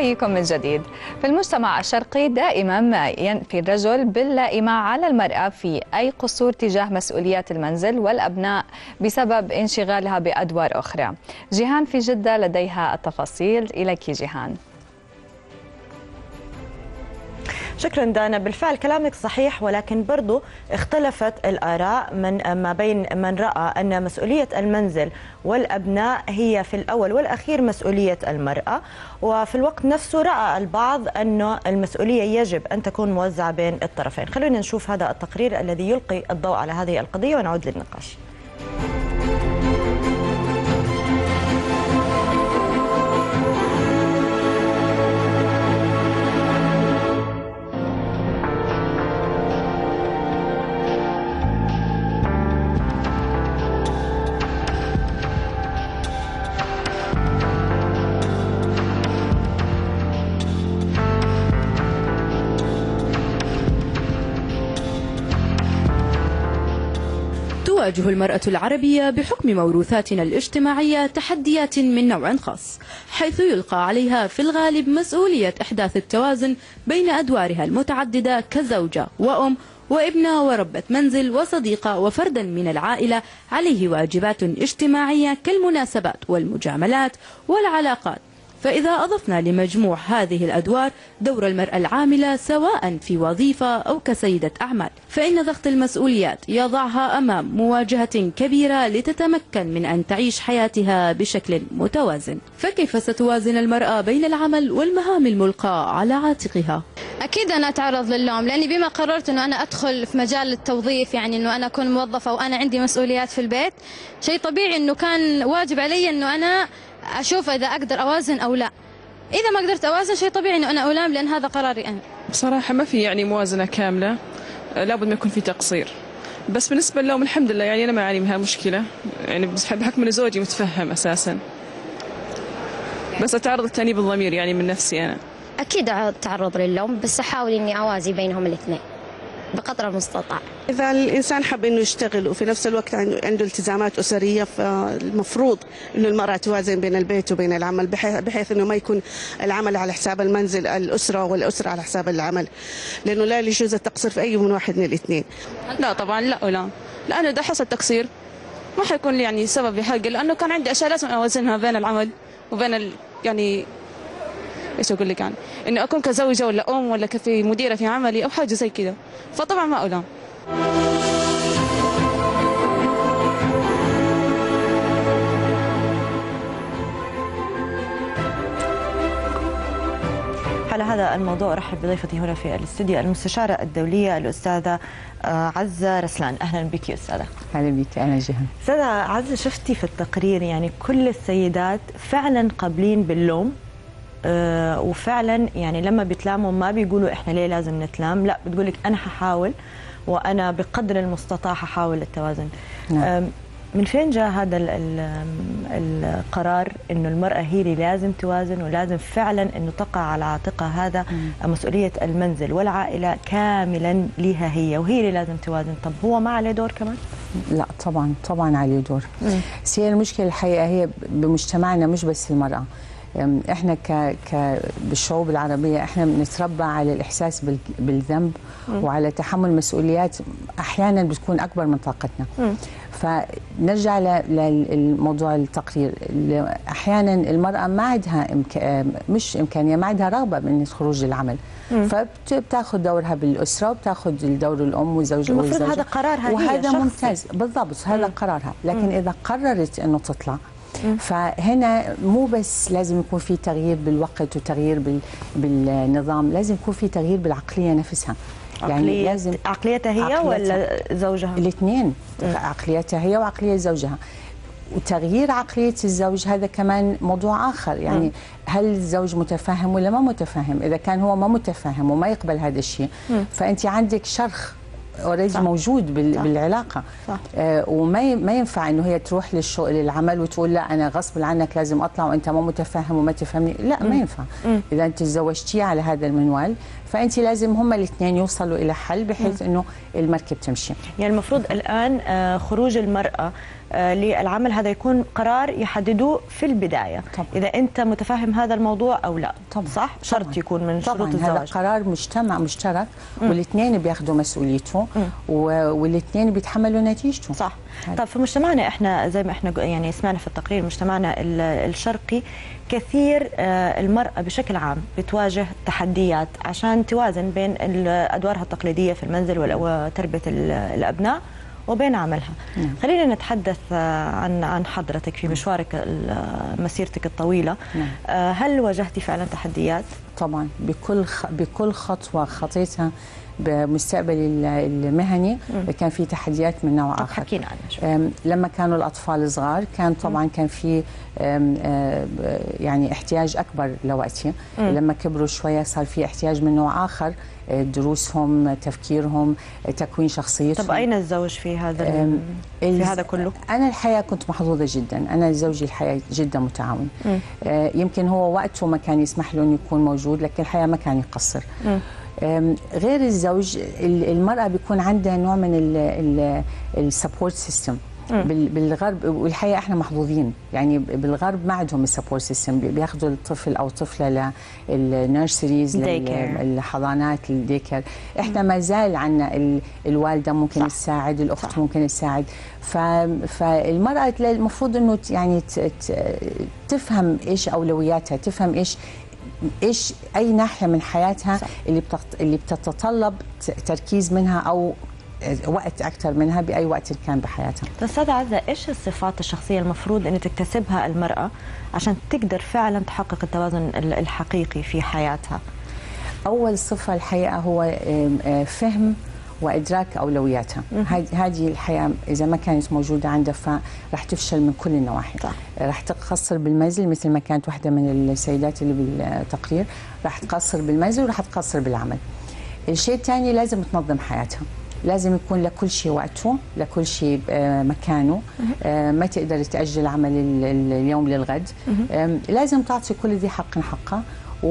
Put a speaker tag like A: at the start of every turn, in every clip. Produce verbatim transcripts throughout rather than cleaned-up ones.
A: أحييكم من جديد. في المجتمع الشرقي دائما ما ينفي الرجل باللائمة على المرأة في أي قصور تجاه مسؤوليات المنزل والأبناء بسبب انشغالها بأدوار أخرى. جيهان في جدة لديها التفاصيل. إليك جيهان.
B: شكرا دانا، بالفعل كلامك صحيح، ولكن برضو اختلفت الآراء من ما بين من رأى أن مسؤولية المنزل والأبناء هي في الأول والأخير مسؤولية المرأة، وفي الوقت نفسه رأى البعض أن المسؤولية يجب أن تكون موزعة بين الطرفين. خلونا نشوف هذا التقرير الذي يلقي الضوء على هذه القضية ونعود للنقاش.
C: تواجه المرأة العربية بحكم موروثاتنا الاجتماعية تحديات من نوع خاص، حيث يلقى عليها في الغالب مسؤولية إحداث التوازن بين أدوارها المتعددة كزوجة وأم وابنة وربة منزل وصديقة وفردا من العائلة. عليه واجبات اجتماعية كالمناسبات والمجاملات والعلاقات. فإذا أضفنا لمجموع هذه الأدوار دور المرأة العاملة سواء في وظيفة أو كسيدة أعمال، فإن ضغط المسؤوليات يضعها أمام مواجهة كبيرة لتتمكن من أن تعيش حياتها بشكل متوازن. فكيف ستوازن المرأة بين العمل والمهام الملقاة على عاتقها؟
D: أكيد أنا أتعرض للوم، لأني بما قررت أنه أنا أدخل في مجال التوظيف، يعني أنه أنا أكون موظفة وأنا عندي مسؤوليات في البيت، شيء طبيعي أنه كان واجب علي أنه أنا أشوف إذا أقدر أوازن أو لا. إذا ما قدرت أوازن شيء طبيعي أنه أنا ألام، لأن هذا قراري أنا.
E: بصراحة ما في يعني موازنة كاملة، لابد ما يكون في تقصير. بس بالنسبة لهم الحمد لله يعني أنا ما أعاني من هالمشكلة، يعني بحكم أن زوجي متفهم أساسا، بس أتعرض لتأنيب الضمير يعني من نفسي أنا.
F: أكيد أتعرض للوم، بس أحاول إني أوازي بينهم الاثنين بقدر المستطاع.
G: إذا الإنسان حب إنه يشتغل وفي نفس الوقت عنده التزامات أسرية، فالمفروض إنه المرأة توازن بين البيت وبين العمل، بحيث إنه ما يكون العمل على حساب المنزل، الأسرة والأسرة على حساب العمل، لأنه لا يجوز التقصير في أي من واحد من الاثنين.
E: لا طبعا لا ولا، لأنه إذا حصل تقصير ما حيكون لي يعني سبب بحقي، لأنه كان عندي أشياء لازم أوازنها بين العمل وبين ال... يعني ايش اقول لك يعني اني اكون كزوجه ولا ام ولا كفي مديره في عملي او حاجه زي كذا، فطبعا ما الام.
B: على هذا الموضوع ارحب بضيفتي هنا في الاستوديو المستشاره الدوليه الاستاذه عزة رسلان. اهلا بك يا استاذه.
H: اهلا بك. انا جيهان.
B: استاذه عزة، شفتي في التقرير يعني كل السيدات فعلا قابلين باللوم، أه وفعلا يعني لما بيتلاموا ما بيقولوا احنا ليه لازم نتلام، لا بتقولك انا ححاول وانا بقدر المستطاع ححاول التوازن. نعم. من فين جاء هذا ال ال القرار انه المراه هي اللي لازم توازن ولازم فعلا انه تقع على عاتقها هذا مم. مسؤوليه المنزل والعائله كاملا لها هي، وهي اللي لازم توازن؟ طب هو ما عليه دور كمان؟
H: لا طبعا طبعا عليه دور. بس هي المشكله الحقيقه هي بمجتمعنا مش بس المراه، احنا ك ك بالشعوب العربيه احنا بنتربى على الاحساس بالذنب م. وعلى تحمل مسؤوليات احيانا بتكون اكبر من طاقتنا. م. فنرجع للموضوع التقرير، احيانا المراه ما عندها إمك... مش امكانيه، ما عندها رغبه من الخروج للعمل، فبتاخذ دورها بالاسره وبتاخذ دور الام والزوج
B: والزوجه، هذا قرارها هي
H: وهذا ممتاز بالضبط، هذا قرارها. لكن م. اذا قررت انه تطلع، فهنا مو بس لازم يكون في تغيير بالوقت وتغيير بال... بالنظام، لازم يكون في تغيير بالعقليه نفسها.
B: يعني عقلية لازم عقليتها هي عقليتها ولا زوجها؟
H: الاثنين، عقليتها هي وعقليه زوجها. وتغيير عقليه الزوج هذا كمان موضوع اخر، يعني م. هل الزوج متفهم ولا ما متفهم؟ اذا كان هو ما متفهم وما يقبل هذا الشيء، فانت عندك شرخ اوريدي موجود بال... صح. بالعلاقه. صح. آه وما ما ينفع انه هي تروح للشغل للعمل وتقول لا انا غصب عنك لازم اطلع وانت ما متفهم وما تفهمني، لا م. ما ينفع. م. اذا انت تزوجتيه على هذا المنوال فانت لازم هم الاثنين يوصلوا الى حل بحيث م. انه المركب تمشي.
B: يعني المفروض الان آه خروج المراه للعمل هذا يكون قرار يحددوه في البداية طبعا. إذا أنت متفهم هذا الموضوع أو لا طبعا. صح؟ شرط طبعا. يكون من شروط الزواج.
H: هذا قرار مجتمع مشترك والاثنين بياخذوا مسؤوليته والاثنين بيتحملوا نتيجته.
B: صح. طب في مجتمعنا احنا زي ما احنا يعني سمعنا في التقرير، مجتمعنا الشرقي كثير المرأة بشكل عام بتواجه تحديات عشان توازن بين أدوارها التقليدية في المنزل وتربية الأبناء وبين عملها. نعم. خلينا نتحدث عن عن حضرتك في مشوارك مسيرتك الطويلة. نعم. هل واجهتي فعلا تحديات؟
H: طبعا بكل بكل خطوة خطيتها بمستقبلي المهني م. كان في تحديات من نوع آخر.
B: حكينا عنها.
H: لما كانوا الأطفال صغار كان طبعا م. كان في يعني احتياج أكبر لوقتي. م. لما كبروا شوية صار في احتياج من نوع آخر، دروسهم، تفكيرهم، تكوين شخصيتهم.
B: طب أين الزوج في هذا في هذا كله؟
H: أنا الحقيقة كنت محظوظة جدا، أنا زوجي الحقيقة جدا متعاون. م. يمكن هو وقته ما كان يسمح له إنه يكون موجود، لكن الحقيقة ما كان يقصر. م. غير الزوج المرأة بيكون عندها نوع من السبورت سيستم بالغرب، والحقيقة احنا محظوظين يعني بالغرب ما عندهم السبورت سيستم، بياخذوا الطفل او الطفله للنيرسريز للحضانات الديكر. احنا ما زال عندنا الوالده ممكن صح. تساعد، الاخت صح. ممكن تساعد. فالمرأة المفروض انه يعني تفهم ايش اولوياتها، تفهم ايش ايش اي ناحيه من حياتها صح. اللي بتط... اللي بتتطلب تركيز منها او وقت اكثر منها باي وقت كان بحياتها.
B: استاذة عزة، ايش الصفات الشخصيه المفروض ان تكتسبها المراه عشان تقدر فعلا تحقق التوازن الحقيقي في حياتها؟
H: اول صفه الحقيقه هو فهم وادراك اولوياتها. هذه الحقيقه اذا ما كانت موجوده عندها فراح تفشل من كل النواحي. راح تقصر بالمنزل مثل ما كانت واحده من السيدات اللي بالتقرير، راح تقصر بالمنزل وراح تقصر بالعمل. الشيء الثاني لازم تنظم حياتها، لازم يكون لكل شيء وقته، لكل شيء مكانه، ما تقدر تأجل عمل اليوم للغد. لازم تعطي كل ذي حق حقه،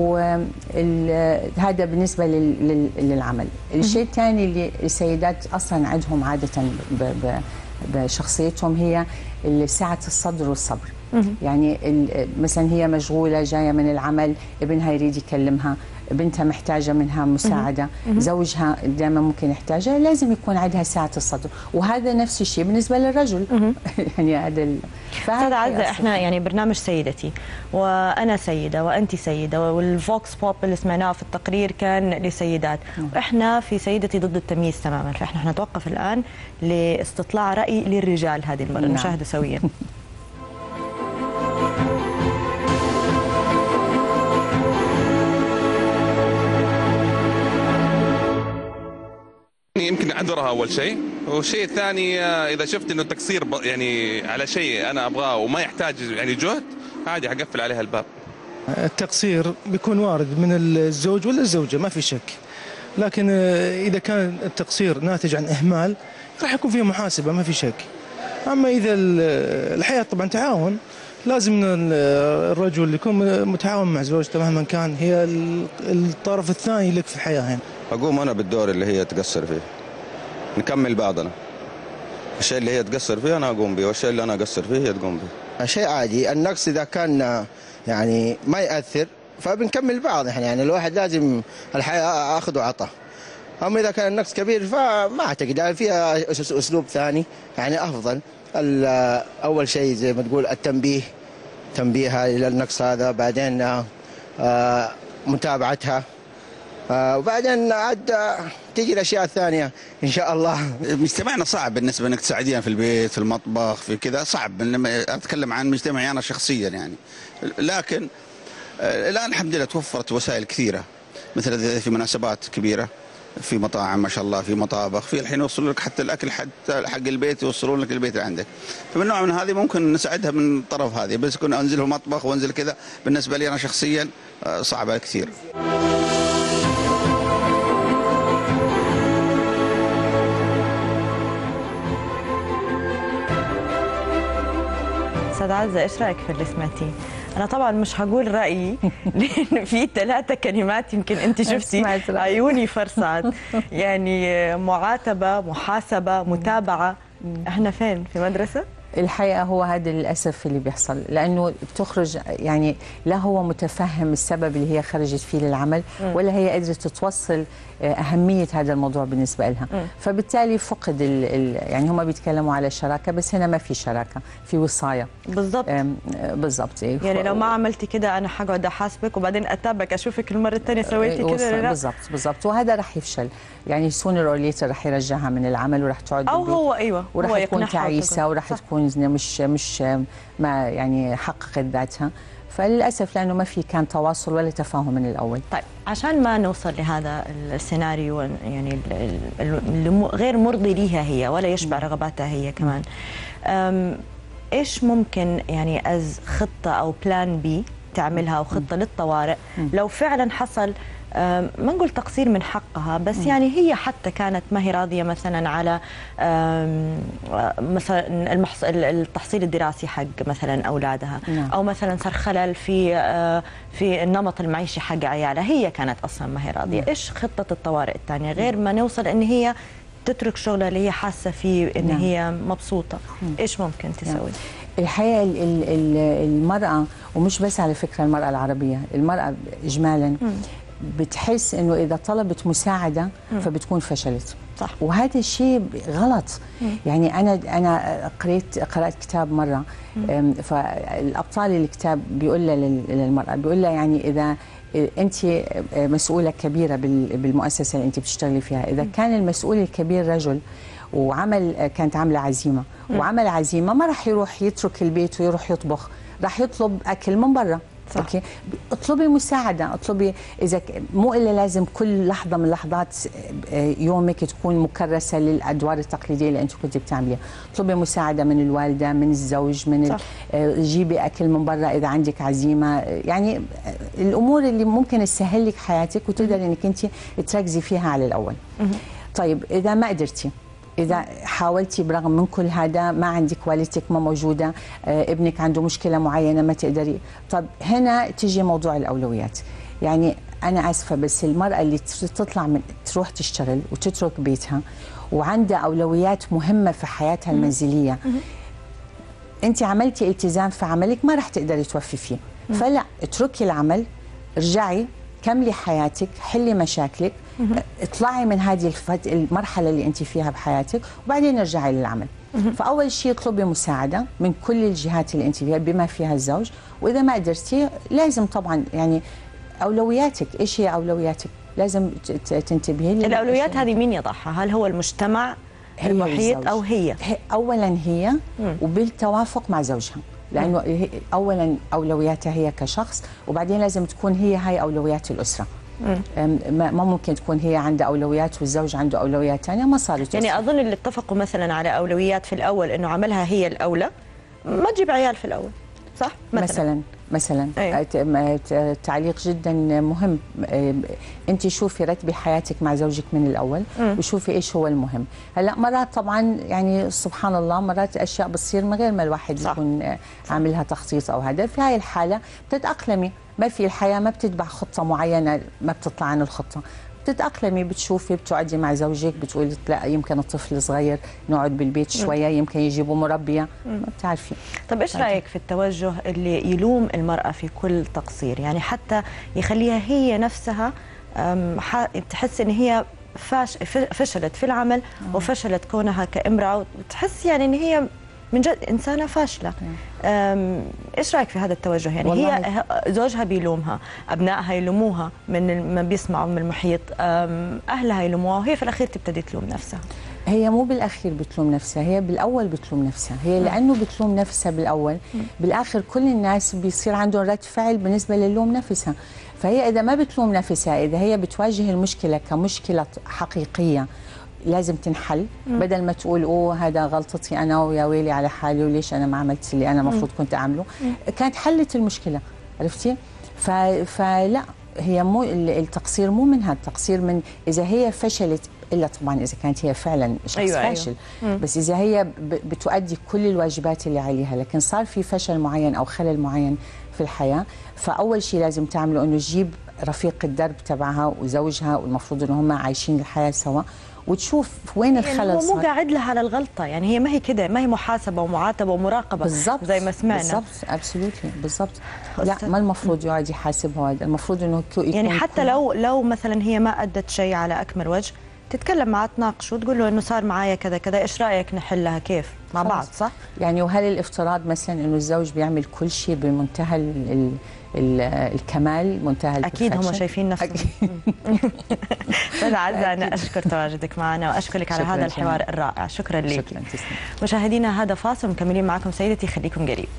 H: وهذا بالنسبة للعمل. الشيء الثاني اللي السيدات أصلا عندهم عادة بشخصيتهم هي سعة الصدر والصبر. يعني مثلا هي مشغولة جاية من العمل، ابنها يريد يكلمها، بنتها محتاجة منها مساعدة، زوجها دائما ممكن يحتاجها، لازم يكون عندها سعة الصدر. وهذا نفس الشيء بالنسبة للرجل. يعني هذا ال...
B: أستاذة عزة، احنا يعني برنامج سيدتي وأنا سيدة وأنت سيدة، والفوكس بوب اللي سمعناه في التقرير كان لسيدات، واحنا في سيدتي ضد التمييز تماما. فاحنا حنتوقف الآن لاستطلاع رأي للرجال هذه المرة. نعم. نشاهده سويا.
I: يمكن اعذرها اول شيء، والشيء الثاني اذا شفت انه تقصير يعني على شيء انا ابغاه وما يحتاج يعني جهد، عادي حقفل عليها الباب.
J: التقصير بيكون وارد من الزوج ولا الزوجه ما في شك، لكن اذا كان التقصير ناتج عن اهمال راح يكون فيه محاسبه ما في شك. اما اذا الحياه طبعا تعاون، لازم الرجل يكون متعاون مع زوجته مهما كان هي الطرف الثاني لك في الحياه. هنا
K: اقوم انا بالدور اللي هي تقصر فيه، نكمل بعضنا. الشيء اللي هي تقصر فيه انا اقوم به، والشيء اللي انا اقصر فيه هي تقوم به.
L: شيء عادي، النقص اذا كان يعني ما ياثر فبنكمل بعض. احنا يعني الواحد لازم الحياه اخذ وعطاء. اما اذا كان النقص كبير فما اعتقد، يعني فيها اسلوب ثاني يعني افضل. اول شيء زي ما تقول التنبيه، تنبيهها الى النقص هذا، بعدين متابعتها، وبعدين عاد تيجي الاشياء الثانيه ان شاء الله.
M: مجتمعنا صعب بالنسبه انك تساعدين في البيت، في المطبخ، في كذا صعب. اتكلم عن مجتمعي انا شخصيا يعني، لكن الان الحمد لله توفرت وسائل كثيره، مثل في مناسبات كبيره، في مطاعم ما شاء الله، في مطابخ، في الحين يوصلوا لك حتى الاكل حتى حق البيت يوصلون لك البيت اللي عندك. فمن نوع من هذه ممكن نساعدها من الطرف هذه، بس كون انزل في المطبخ وانزل كذا بالنسبه لي انا شخصيا صعبه كثير.
B: أستاذ عزة، إيش رأيك في اللي سمعتيه؟ أنا طبعا مش هقول رأيي لأن في ثلاثة كلمات يمكن أنت شفتي عيوني فرصعت. يعني معاتبة، محاسبة، متابعة. إحنا فين؟ في مدرسة؟
H: الحقيقة هو هذا للأسف اللي بيحصل، لأنه بتخرج يعني لا هو متفهم السبب اللي هي خرجت فيه للعمل م. ولا هي قدرت توصل أهمية هذا الموضوع بالنسبة لها. م. فبالتالي فقد ال ال يعني هم بيتكلموا على شراكة، بس هنا ما في شراكة، في وصاية.
B: بالضبط
H: بالضبط.
B: يعني لو ما عملتي كده أنا حقعد أحاسبك وبعدين أتابعك أشوفك المرة الثانية سويتي كده.
H: بالضبط بالضبط، وهذا رح يفشل، يعني سونر اور ليتر رح يرجعها من العمل ورح تقعد
B: أو هو أيوه
H: ورح تكون تعيسة ورح تكون مش مش ما يعني حققت ذاتها. فللاسف لانه ما في كان تواصل ولا تفاهم من الاول.
B: طيب عشان ما نوصل لهذا السيناريو يعني اللي غير مرضي ليها هي ولا يشبع رغباتها هي كمان، ايش ممكن يعني از خطه او بلان بي تعملها او خطه للطوارئ لو فعلا حصل ما نقول تقصير من حقها، بس يعني هي حتى كانت ما هي راضيه مثلا على مثلا المحص... التحصيل الدراسي حق مثلا اولادها، او مثلا صار خلل في في النمط المعيشي حق عيالها، هي كانت اصلا ما هي راضيه. ايش خطه الطوارئ الثانيه غير ما نوصل ان هي تترك شغلها اللي هي حاسه فيه ان نعم. هي مبسوطه؟ ايش ممكن تسوي؟ نعم.
H: الحقيقه المراه، ومش بس على فكره المراه العربيه، المراه اجمالا م. بتحس انه اذا طلبت مساعده م. فبتكون فشلت.
B: صح.
H: وهذا الشيء غلط. م. يعني انا انا قريت قرات كتاب مره، فالابطال الكتاب بيقول للمراه، بيقول لها يعني اذا انت مسؤوله كبيره بالمؤسسه اللي انت بتشتغلي فيها، اذا كان المسؤول الكبير رجل وعمل كانت عامله عزيمه م. وعمل عزيمه، ما راح يروح يترك البيت ويروح يطبخ، راح يطلب اكل من برا. صح. اوكي، اطلبي مساعده، اطلبي اذا مو الا لازم كل لحظه من لحظات يومك تكون مكرسه للادوار التقليديه اللي انت كنت بتعمليها، اطلبي مساعده من الوالده، من الزوج، من جيبي اكل من برا اذا عندك عزيمه، يعني الامور اللي ممكن تسهل لك حياتك وتقدري انك انت تركزي فيها على الاول. طيب اذا ما قدرتي، إذا حاولتي برغم من كل هذا ما عندك، والدتك ما موجودة، ابنك عنده مشكلة معينة ما تقدري، طب هنا تيجي موضوع الأولويات. يعني أنا آسفة بس المرأة اللي تطلع من تروح تشتغل وتترك بيتها وعندها أولويات مهمة في حياتها المنزلية، أنت عملتي التزام في عملك ما راح تقدري توفي فيه، فلا اتركي العمل، ارجعي كملي حياتك، حلي مشاكلك، اطلعي من هذه المرحلة اللي انت فيها بحياتك وبعدين ارجعي للعمل. فأول شيء اطلبي مساعدة من كل الجهات اللي انت فيها بما فيها الزوج، وإذا ما قدرتي لازم طبعا يعني أولوياتك، ايش هي أولوياتك؟ لازم تنتبهي.
B: الأولويات هذه مين يضعها؟ هل هو المجتمع المحيط أو هي؟
H: أولا هي وبالتوافق مع زوجها، لأنه أولا أولوياتها هي كشخص، وبعدين لازم تكون هي هاي أولويات الأسرة. ما ممكن تكون هي عندها أولويات والزوج عنده أولويات ثانية، ما صارت.
B: يعني أظن اللي اتفقوا مثلا على أولويات في الأول إنه عملها هي الأولى، ما تجيب عيال في الأول، صح؟
H: مثلا مثلا, مثلاً. تعليق جدا مهم. انت شوفي رتبي حياتك مع زوجك من الاول م. وشوفي ايش هو المهم. هلا مرات طبعا يعني سبحان الله مرات اشياء بتصير من غير ما الواحد صح. يكون عاملها تخطيط او هذا، في هاي الحاله بتتاقلمي، ما في الحياه ما بتتبع خطه معينه، ما بتطلع عن الخطه، بتتأقلمي، بتشوفي، بتقعدي مع زوجك، بتقولي لا يمكن الطفل صغير نقعد بالبيت شويه، يمكن يجيبوا مربيه، ما بتعرفي.
B: طب ايش رايك في التوجه اللي يلوم المراه في كل تقصير، يعني حتى يخليها هي نفسها تحس ان هي فاش فشلت في العمل وفشلت كونها كامراه، وتحس يعني ان هي من جد إنسانة فاشلة. إيش رأيك في هذا التوجه؟ يعني هي زوجها بيلومها، أبنائها يلوموها من ما بيسمعوا من المحيط، أهلها يلوموها، وهي في الأخير تبتدي تلوم نفسها.
H: هي مو بالأخير بتلوم نفسها، هي بالأول بتلوم نفسها، هي لأنه بتلوم نفسها بالأول، بالآخر كل الناس بيصير عندهم رد فعل بالنسبة للوم نفسها. فهي إذا ما بتلوم نفسها، إذا هي بتواجه المشكلة كمشكلة حقيقية لازم تنحل، مم. بدل ما تقول اوه هذا غلطتي انا ويا ويلي على حالي وليش انا ما عملت اللي انا المفروض كنت اعمله، مم. كانت حلت المشكله، عرفتي؟ فلا هي مو التقصير مو منها، التقصير من اذا هي فشلت، الا طبعا اذا كانت هي فعلا شخص أيوة فاشل، أيوة. بس اذا هي بتؤدي كل الواجبات اللي عليها لكن صار في فشل معين او خلل معين في الحياه، فاول شيء لازم تعمله انه تجيب رفيق الدرب تبعها وزوجها، والمفروض ان هم عايشين الحياه سوا، وتشوف وين الخلل
B: يعني هو
H: صار.
B: مو قاعد لها على الغلطه، يعني هي ما هي كده، ما هي محاسبه ومعاتبه ومراقبه
H: بالضبط
B: زي ما سمعنا.
H: بالضبط ابسولوتلي بالضبط. لا ما المفروض يقعد يحاسبها، المفروض انه يكون
B: يعني حتى لو لو مثلا هي ما ادت شيء على اكمل وجه، تتكلم معاه تناقشه وتقول له انه صار معايا كذا كذا، ايش رايك نحلها كيف مع بعض، صح؟
H: يعني وهل الافتراض مثلا انه الزوج بيعمل كل شيء بمنتهى ال ال ال الكمال، منتهى
B: اكيد هم شايفين نفسهم. استاذة عزة انا اشكر تواجدك معنا واشكرك على هذا الحوار الرائع، شكرا لك.
H: شكرا تسلم.
B: مشاهدينا هذا فاصل، مكملين معكم سيدتي، خليكم قريب.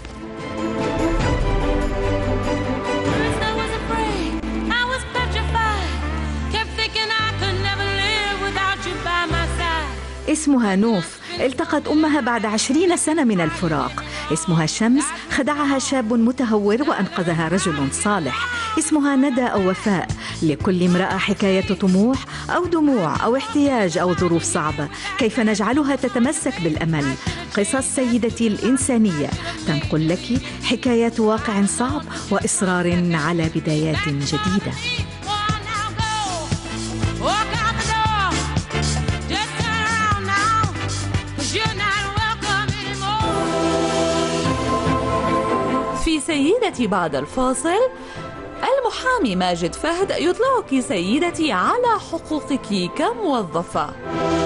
N: اسمها نوف، التقت أمها بعد عشرين سنة من الفراق. اسمها شمس، خدعها شاب متهور وأنقذها رجل صالح. اسمها ندى أو وفاء. لكل امرأة حكاية طموح أو دموع أو احتياج أو ظروف صعبة، كيف نجعلها تتمسك بالأمل. قصص سيدتي الإنسانية تنقل لك حكايات واقع صعب وإصرار على بدايات جديدة.
O: في سيدتي بعد الفاصل، المحامي ماجد فهد يطلعك سيدتي على حقوقك كموظفة.